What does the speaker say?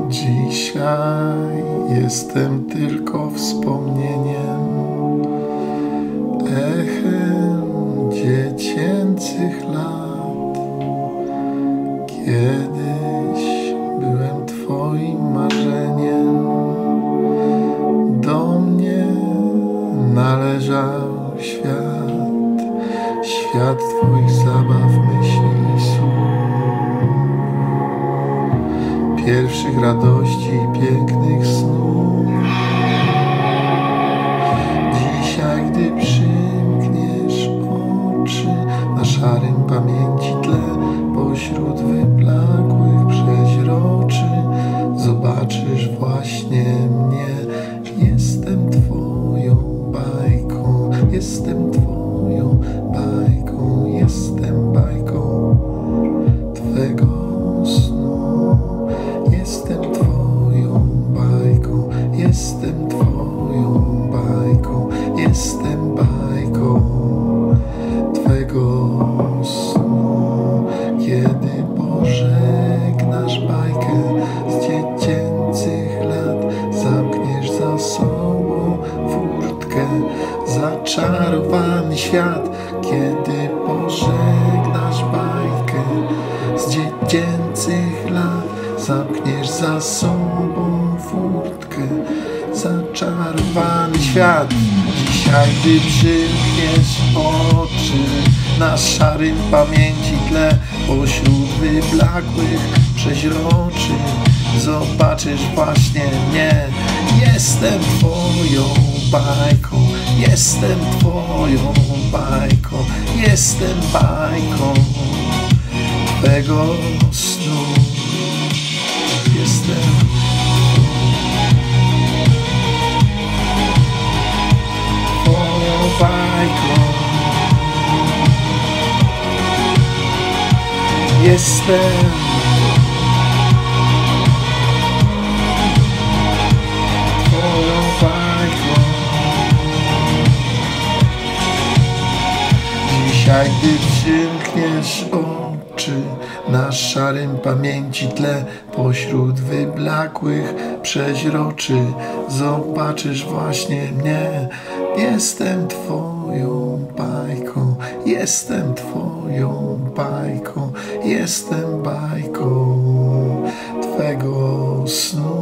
Dzisiaj jestem tylko wspomnieniem, echem dziecięcych lat. Kiedyś byłem Twoim marzeniem, do mnie należał świat, świat Twoich zabaw, myśli i słów, pierwszych radości i pięknych snów. Dzisiaj, gdy przymkniesz oczy, na szarym pamięci tle, pośród wyblakłych przeźroczy, zobaczysz właśnie mnie. Jestem Twoją bajką, jestem Twoją bajką, jestem bajką Twego snu. Jestem Twoją bajką, jestem Twoją bajką, jestem bajką Twego snu. Kiedy pożegnasz bajkę z dziecięcych lat, zamkniesz za sobą furtkę, zaczarowany świat. Kiedy pożegnasz bajkę z dziecięcych lat, zamkniesz za sobą furtkę, zaczarowany świat. Dzisiaj, gdy przymkniesz oczy, na szarym pamięci tle, pośród wyblakłych przeźroczy, zobaczysz właśnie mnie. Jestem Twoją bajką, jestem Twoją bajką, jestem bajką Twego snu. Jestem Twoją bajką, jestem Twoją bajką. Dzisiaj, gdy przymkniesz oczy, na szarym pamięci tle, pośród wyblakłych przeźroczy, zobaczysz właśnie mnie. Jestem Twoją bajką, jestem Twoją bajką, jestem bajką Twego snu.